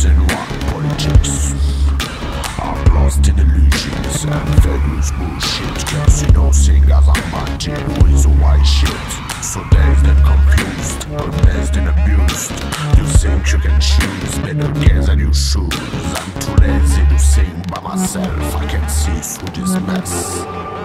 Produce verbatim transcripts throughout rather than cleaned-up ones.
in what politics are lost in illusions and fabulous bullshit. Casino singers are matching with white shit. So dazed and confused, amazed and abused. You think you can choose better games than you should. I'm too lazy to sing by myself. I can see through this mess.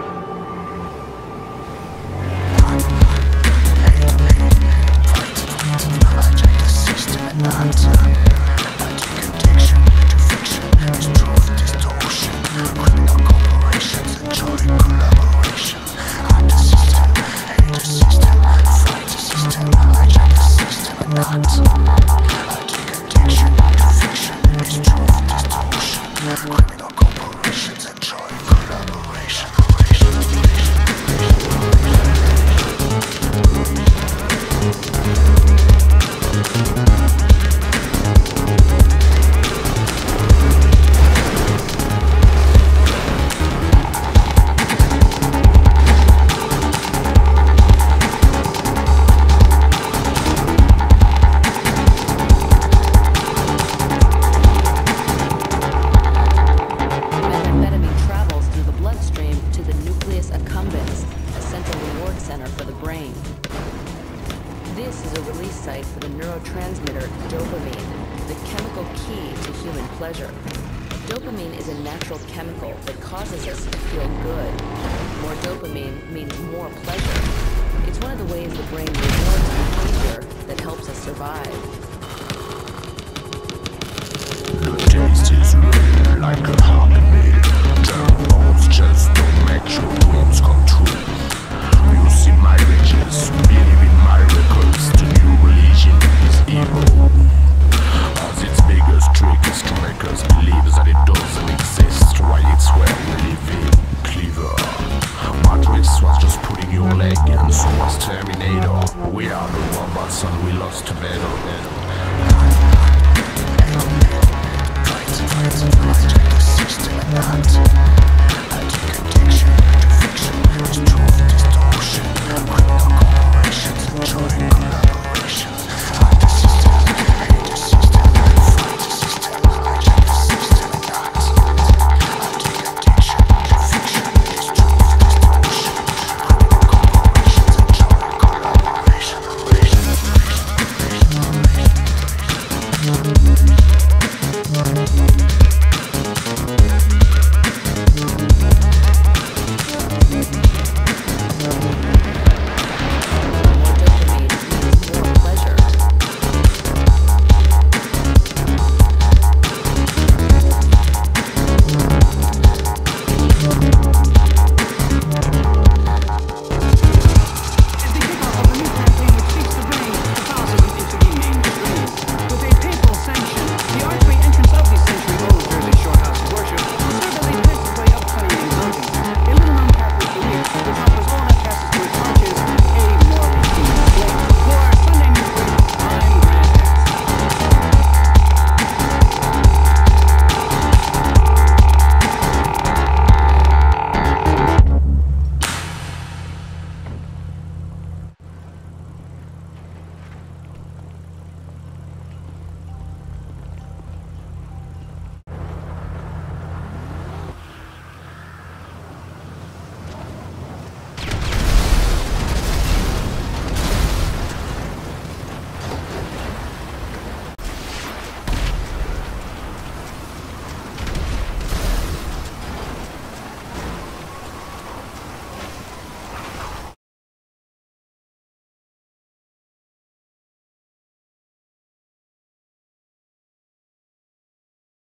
Criminal corporations enjoy collaboration. For the brain. This is a release site for the neurotransmitter dopamine, the chemical key to human pleasure. Dopamine is a natural chemical that causes us to feel good. More dopamine means more pleasure. It's one of the ways the brain rewards behavior that helps us survive. The taste is real, like a heartbeat. Germs just don't make your dreams come true. You see my riches, believe in my records. The new religion is evil. As its biggest trick is to make us believe that it doesn't exist, while it's where we live in. Clever. Matrix was just putting your leg in, so was Terminator. We are the robots and we lost to better. Fight, fight, fight, fight, the system and